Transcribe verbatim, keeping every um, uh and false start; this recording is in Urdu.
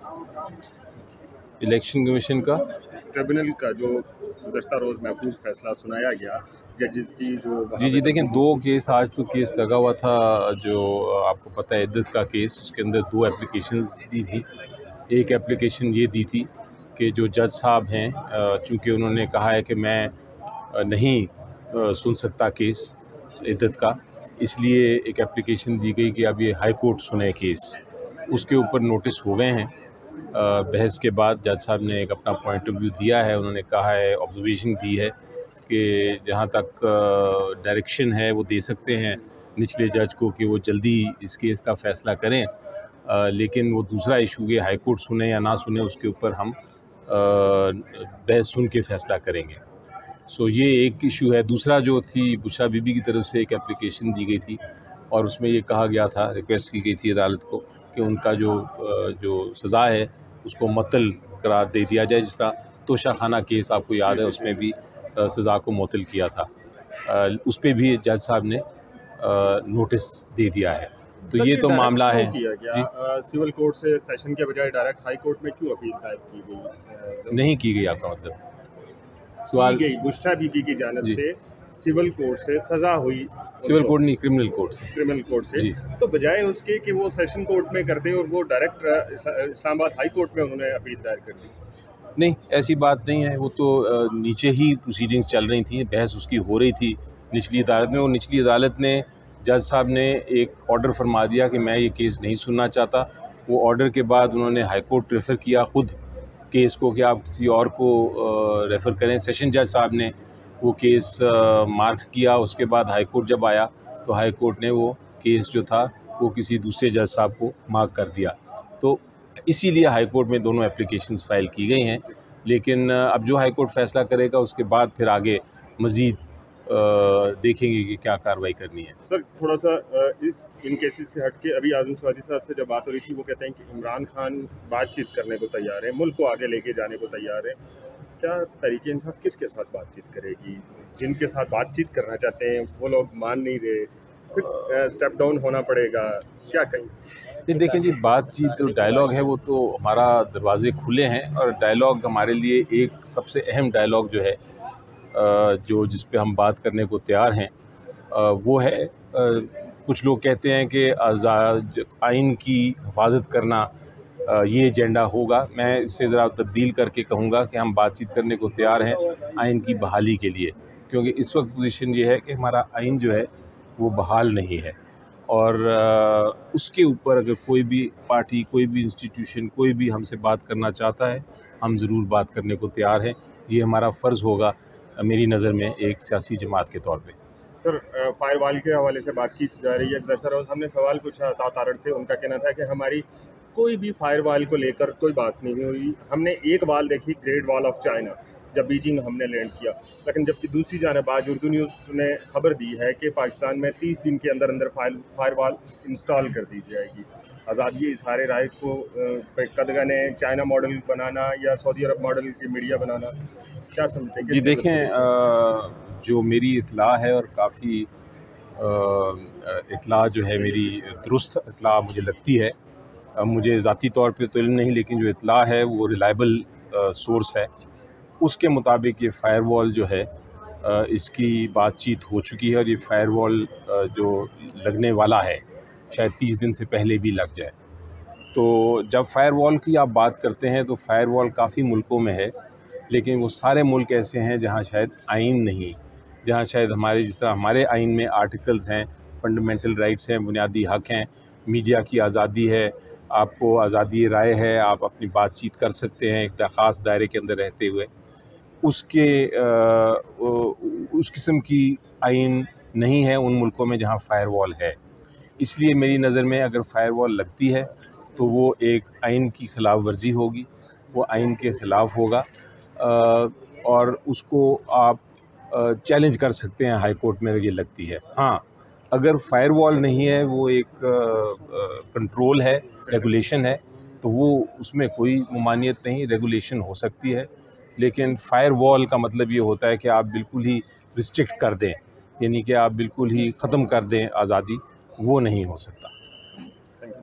الیکشن کمیشن کا ٹریبونل کا جو گزشتہ روز محفوظ فیصلہ سنایا گیا ججز کی جو جی جی دیکھیں دو کیس آج تو کیس لگا ہوا تھا جو آپ کو پتہ ہے عدت کا کیس، اس کے اندر دو اپلیکیشنز دی تھی. ایک اپلیکیشن یہ دی تھی کہ جو جج صاحب ہیں چونکہ انہوں نے کہا ہے کہ میں نہیں سن سکتا کیس عدت کا، اس لیے ایک اپلیکیشن دی گئی کہ اب یہ ہائی کورٹ سنے کیس. اس کے اوپر نوٹس ہو گئے ہیں. بحث کے بعد جج صاحب نے ایک اپنا پوائنٹ آف ویو دیا ہے. انہوں نے کہا ہے آبزرویشن دی ہے کہ جہاں تک ڈائریکشن ہے وہ دے سکتے ہیں نچلے جج کو کہ وہ جلدی اس کیس کا فیصلہ کریں، لیکن وہ دوسرا ایشو یہ ہائی کورٹ سنے یا نہ سنے اس کے اوپر ہم بحث سن کے فیصلہ کریں گے. سو یہ ایک ایشو ہے. دوسرا جو تھی بشرا بی بی کی طرف سے ایک اپلیکیشن دی گئی تھی اور اس میں یہ کہا گیا تھا، ریکویسٹ کی گئی تھی عدالت کو کہ ان کا جو جو سزا ہے اس کو معطل قرار دے دیا جائے، جس طرح توشہ خانہ کیس آپ کو یاد ہے اس میں بھی سزا کو معطل کیا تھا. اس پہ بھی جج صاحب نے نوٹس دے دیا ہے. تو یہ تو معاملہ ہے. جی سول کورٹ سے سیشن کے بجائے ڈائریکٹ ہائی کورٹ میں کیوں اپیل دائر کی گئی؟ نہیں کی گئی. آپ کا مطلب سوال گئی بشرا بی بی کی جانب سے سول کورٹ سے سزا ہوئی، سول کورٹ نہیں کرمنل کورٹ سے کرمنل کورٹ سے، تو بجائے اس کے کہ وہ سیشن کورٹ میں کر دیں اور وہ ڈائریکٹ اسلام آباد ہائی کورٹ میں انہوں نے اپیل دائر کر دی. نہیں ایسی بات نہیں ہے. وہ تو نیچے ہی پروسیڈنگز چل رہی تھیں، بحث اس کی ہو رہی تھی نچلی عدالت میں، اور نچلی عدالت نے جج صاحب نے ایک آرڈر فرما دیا کہ میں یہ کیس نہیں سننا چاہتا. وہ آرڈر کے بعد انہوں نے ہائی کورٹ ریفر کیا خود کیس کو کہ آپ کسی اور کو ریفر کریں. سیشن جج صاحب نے وہ کیس مارک کیا. اس کے بعد ہائی کورٹ جب آیا تو ہائی کورٹ نے وہ کیس جو تھا وہ کسی دوسرے جج صاحب کو مارک کر دیا. تو اسی لیے ہائی کورٹ میں دونوں اپلیکیشنز فائل کی گئی ہیں. لیکن اب جو ہائی کورٹ فیصلہ کرے گا اس کے بعد پھر آگے مزید دیکھیں گے کہ کیا کارروائی کرنی ہے. سر تھوڑا سا اس ان کیسز سے ہٹ کے ابھی اعظم سوادی صاحب سے جب بات ہو رہی تھی وہ کہتے ہیں کہ عمران خان بات چیت کرنے کو تیار ہے، ملک کو آگے لے کے جانے کو تیار ہے. کیا طریقہ انصاف کس کے ساتھ بات چیت کرے گی؟ جن کے ساتھ بات چیت کرنا چاہتے ہیں وہ لوگ مان نہیں رہے، پھر اسٹیپ ڈاؤن ہونا پڑے گا، کیا کہیں؟ دیکھیں جی بات چیت ڈائلاگ ہے وہ تو ہمارا دروازے کھلے ہیں، اور ڈائلاگ ہمارے لیے ایک سب سے اہم ڈائلاگ جو ہے جو جس پہ ہم بات کرنے کو تیار ہیں وہ ہے، کچھ لوگ کہتے ہیں کہ آزاد آئین کی حفاظت کرنا یہ ایجنڈا ہوگا. میں اس سے ذرا تبدیل کر کے کہوں گا کہ ہم بات چیت کرنے کو تیار ہیں آئین کی بحالی کے لیے، کیونکہ اس وقت پوزیشن یہ ہے کہ ہمارا آئین جو ہے وہ بحال نہیں ہے، اور اس کے اوپر اگر کوئی بھی پارٹی، کوئی بھی انسٹیٹیوشن، کوئی بھی ہم سے بات کرنا چاہتا ہے ہم ضرور بات کرنے کو تیار ہیں. یہ ہمارا فرض ہوگا میری نظر میں ایک سیاسی جماعت کے طور پہ. سر فائر وال کے حوالے سے بات کی جا رہی ہے. گزشتہ روز ہم نے سوال پوچھا تھا تارڑ سے، ان کا کہنا تھا کہ ہماری کوئی بھی فائر وال کو لے کر کوئی بات نہیں ہوئی. ہم نے ایک وال دیکھی گریٹ وال آف چائنا جب بیجنگ ہم نے لینڈ کیا، لیکن جبکہ دوسری جانب آج اردو نیوز نے خبر دی ہے کہ پاکستان میں تیس دن کے اندر اندر فائر وال انسٹال کر دی جائے گی. آزاد یہ اظہار رائے کو قدغن نے چائنا ماڈل بنانا یا سعودی عرب ماڈل کی میڈیا بنانا، کیا سمجھتے ہیں؟ جی دیکھیں جو میری اطلاع ہے اور کافی اطلاع جو ہے میری درست اطلاع مجھے لگتی ہے، مجھے ذاتی طور پہ تو علم نہیں لیکن جو اطلاع ہے وہ ریلائبل سورس ہے، اس کے مطابق یہ فائر وال جو ہے اس کی بات چیت ہو چکی ہے، اور یہ فائر وال جو لگنے والا ہے شاید تیس دن سے پہلے بھی لگ جائے. تو جب فائر وال کی آپ بات کرتے ہیں تو فائر وال کافی ملکوں میں ہے، لیکن وہ سارے ملک ایسے ہیں جہاں شاید آئین نہیں، جہاں شاید ہمارے جس طرح ہمارے آئین میں آرٹیکلز ہیں، فنڈامنٹل رائٹس ہیں، بنیادی حق ہیں، میڈیا کی آزادی ہے، آپ کو آزادی رائے ہے، آپ اپنی بات چیت کر سکتے ہیں ایک خاص دائرے کے اندر رہتے ہوئے. اس کے اس قسم کی آئین نہیں ہے ان ملکوں میں جہاں فائر وال ہے. اس لیے میری نظر میں اگر فائر وال لگتی ہے تو وہ ایک آئین کی خلاف ورزی ہوگی، وہ آئین کے خلاف ہوگا، اور اس کو آپ چیلنج کر سکتے ہیں ہائی کورٹ میں اگر یہ لگتی ہے. ہاں اگر فائر وال نہیں ہے، وہ ایک کنٹرول ہے، ریگولیشن ہے، تو وہ اس میں کوئی ممانعت نہیں، ریگولیشن ہو سکتی ہے. لیکن فائر وال کا مطلب یہ ہوتا ہے کہ آپ بالکل ہی ریسٹرکٹ کر دیں، یعنی کہ آپ بالکل ہی ختم کر دیں آزادی، وہ نہیں ہو سکتا.